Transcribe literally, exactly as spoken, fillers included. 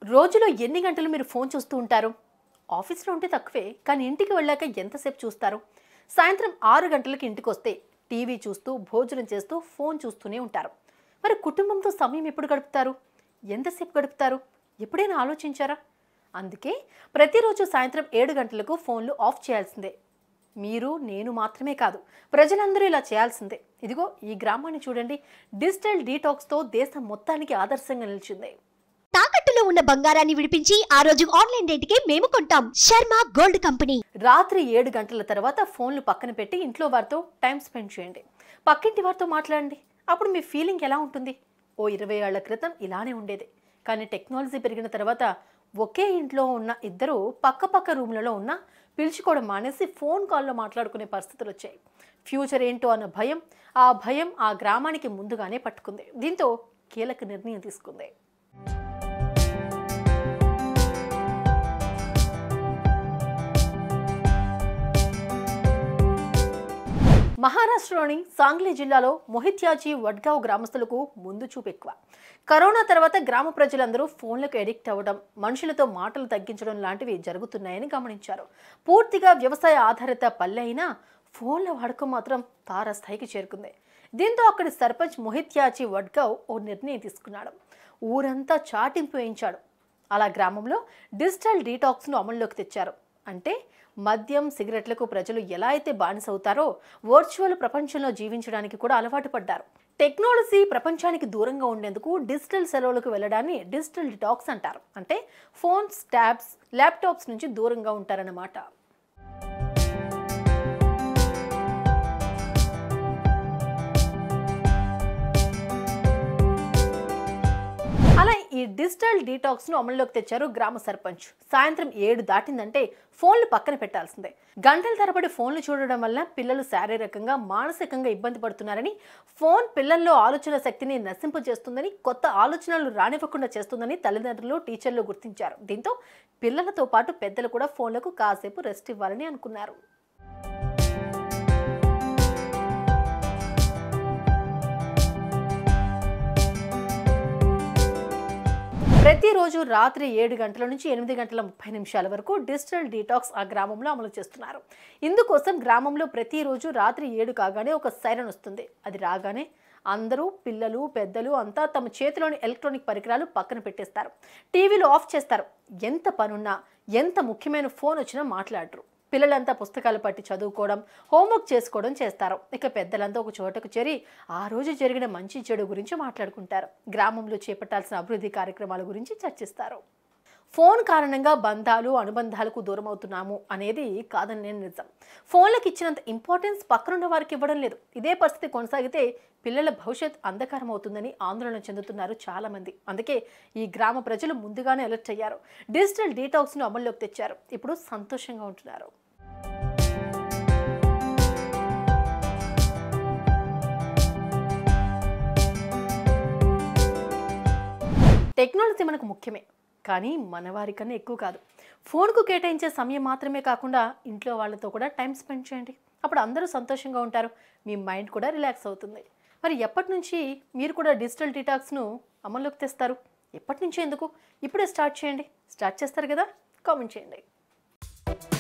రోజులో ఎన్ని గంటలు మీరు ఫోన్ చూస్తూ ఉంటారు? ఆఫీస్‌లో ఉంటే తక్కువే, కానీ ఇంటికి వెళ్ళాక ఎంతసేపు చూస్తారు? సాయంత్రం ఆరు గంటలకి ఇంటికొస్తే టీవీ చూస్తూ, భోజనం చేస్తూ, ఫోన్ చూస్తూనే ఉంటారు. మరి కుటుంబంతో సమయం ఎప్పుడు గడుపుతారు? ఎంతసేపు గడుపుతారు? ఎప్పుడైనా ఆలోచించారా? అందుకే ప్రతిరోజు సాయంత్రం ఏడు గంటలకు ఫోన్లు ఆఫ్ చేయాల్సిందే. మీరు, నేను మాత్రమే కాదు, ప్రజలందరూ ఇలా చేయాల్సిందే. ఇదిగో ఈ గ్రామాన్ని చూడండి, డిజిటల్ డీటాక్స్‌తో దేశం మొత్తానికి ఆదర్శంగా నిలిచింది. తాకట్టులో ఉన్న బంగారాన్ని విడిపించి ఆ రోజు ఆన్లైన్ రేటుకే మేము కొంటాం. Sharma gold company. రాత్రి ఏడు గంటల తర్వాత ఫోన్లు పక్కన పెట్టి ఇంట్లో వారితో టైం స్పెండ్ చేయండి. పక్కింటి వారితో మాట్లాడండి. అప్పుడు మీ ఫీలింగ్ ఎలా ఉంటుంది? ఓ ఇరవై ఏళ్ల క్రితం ఇలానే ఉండేది. కానీ టెక్నాలజీ పెరిగిన తర్వాత ఒకే ఇంట్లో ఉన్న ఇద్దరు పక్క పక్క రూమ్లలో ఉన్న పిలుచుకోవడం మానేసి ఫోన్ కాల్లో మాట్లాడుకునే పరిస్థితులు వచ్చాయి. ఫ్యూచర్ ఏంటో అన్న భయం, ఆ భయం ఆ గ్రామానికి ముందుగానే పట్టుకుంది. దీంతో కీలక నిర్ణయం తీసుకుంది. మహారాష్ట్రలోని సాంగ్లీ జిల్లాలో మొహిత్యాజీ వడ్గావ్ గ్రామస్తులకు ముందు చూపు ఎక్కువ. కరోనా తర్వాత గ్రామ ప్రజలందరూ ఫోన్లకు ఎడిక్ట్ అవ్వడం, మనుషులతో మాటలు తగ్గించడం లాంటివి జరుగుతున్నాయని గమనించారు. పూర్తిగా వ్యవసాయ ఆధారిత పల్లె అయినా ఫోన్ల వాడకం మాత్రం తారస్థాయికి చేరుకుంది. దీంతో అక్కడి సర్పంచ్ మొహిత్యాజీ వడ్గావ్ ఓ నిర్ణయం తీసుకున్నాడు. ఊరంతా చాటింపు వేయించాడు. అలా గ్రామంలో డిజిటల్ డీటాక్స్ను అమల్లోకి తెచ్చారు. అంటే మద్యం, సిగరెట్లకు ప్రజలు ఎలా అయితే బానిసవుతారో వర్చువల్ ప్రపంచంలో జీవించడానికి కూడా అలవాటు పడ్డారు. టెక్నాలజీ ప్రపంచానికి దూరంగా ఉండేందుకు డిజిటల్ సెలవులకు వెళ్ళడాన్ని డిజిటల్ డిటాక్స్ అంటారు. అంటే ఫోన్స్, ట్యాబ్స్, ల్యాప్టాప్స్ నుంచి దూరంగా ఉంటారన్నమాట. అలా ఈ డిజిటల్ డీటాక్స్ను అమల్లోకి తెచ్చారు గ్రామ సర్పంచ్. సాయంత్రం ఏడు దాటిందంటే ఫోన్లు పక్కన పెట్టాల్సిందే. గంటల తరబడి ఫోన్లు చూడడం వల్ల పిల్లలు శారీరకంగా, మానసికంగా ఇబ్బంది పడుతున్నారని, ఫోన్ పిల్లల్లో ఆలోచన శక్తిని నశింపజేస్తుందని, కొత్త ఆలోచనలు రానివ్వకుండా చేస్తుందని తల్లిదండ్రులు, టీచర్లు గుర్తించారు. దీంతో పిల్లలతో పాటు పెద్దలు కూడా ఫోన్లకు కాసేపు రెస్ట్ ఇవ్వాలని అనుకున్నారు. ప్రతిరోజు రాత్రి ఏడు గంటల నుంచి ఎనిమిది గంటల ముప్పై నిమిషాల వరకు డిజిటల్ డీటాక్స్ ఆ గ్రామంలో అమలు చేస్తున్నారు. ఇందుకోసం గ్రామంలో ప్రతిరోజు రాత్రి ఏడు కాగానే ఒక సైరన్ వస్తుంది. అది రాగానే అందరూ, పిల్లలు, పెద్దలు అంతా తమ చేతిలోని ఎలక్ట్రానిక్ పరికరాలు పక్కన పెట్టేస్తారు. టీవీలు ఆఫ్ చేస్తారు. ఎంత పనున్నా, ఎంత ముఖ్యమైన ఫోన్ వచ్చినా మాట్లాడరు. పిల్లలంతా పుస్తకాలు పట్టి చదువుకోవడం, హోంవర్క్ చేసుకోవడం చేస్తారు. ఇక పెద్దలంతా ఒక చోటకు చేరి ఆ రోజు జరిగిన మంచి చెడు గురించి మాట్లాడుకుంటారు. గ్రామంలో చేపట్టాల్సిన అభివృద్ధి కార్యక్రమాల గురించి చర్చిస్తారు. ఫోన్ కారణంగా బంధాలు, అనుబంధాలకు దూరం అవుతున్నాము అనేది కాదని నేను నిజం. ఫోన్లకు ఇచ్చినంత ఇంపార్టెన్స్ పక్కనున్న వారికి ఇవ్వడం లేదు. ఇదే పరిస్థితి కొనసాగితే పిల్లల భవిష్యత్ అంధకారం అవుతుందని ఆందోళన చెందుతున్నారు చాలా మంది. అందుకే ఈ గ్రామ ప్రజలు ముందుగానే అలర్ట్ అయ్యారు. డిజిటల్ డీటాక్స్ను అమల్లోకి తెచ్చారు. ఇప్పుడు సంతోషంగా ఉంటున్నారు. టెక్నాలజీ మనకు ముఖ్యమే, కానీ మనవారి కన్నా ఎక్కువ కాదు. ఫోన్కు కేటాయించే సమయం మాత్రమే కాకుండా ఇంట్లో వాళ్ళతో కూడా టైం స్పెండ్ చేయండి. అప్పుడు అందరూ సంతోషంగా ఉంటారు. మీ మైండ్ కూడా రిలాక్స్ అవుతుంది. మరి ఎప్పటి నుంచి మీరు కూడా డిజిటల్ డీటాక్స్ను అమల్లోకి తెస్తారు? ఎప్పటి నుంచి ఎందుకు? ఇప్పుడే స్టార్ట్ చేయండి. స్టార్ట్ చేస్తారు కదా? కామెంట్ చేయండి.